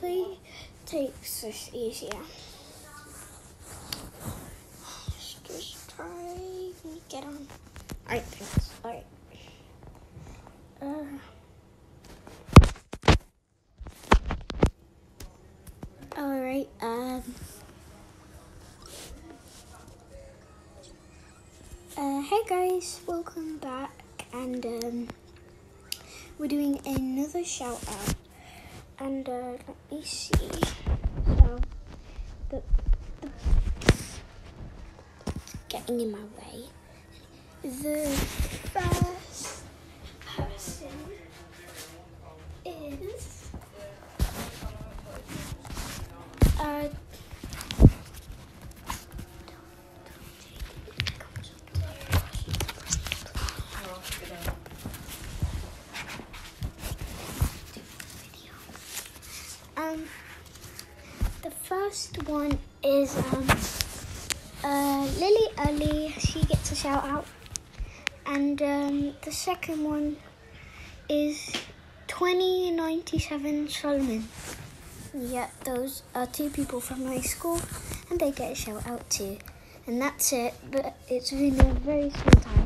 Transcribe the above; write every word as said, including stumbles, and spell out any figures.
hopefully takes this easier. Let's just try and get on. Alright, thanks. Alright. Uh, Alright, um... Uh, hey guys, welcome back, and um, we're doing another shout out, and uh, let me see, so, the, the, getting in my way, the first person is, uh, Um, the first one is um, uh, Lily Early. She gets a shout out, and um, the second one is twenty ninety-seven Solomon. Yeah, those are two people from my school, and they get a shout out too. And that's it. But it's been a very small time.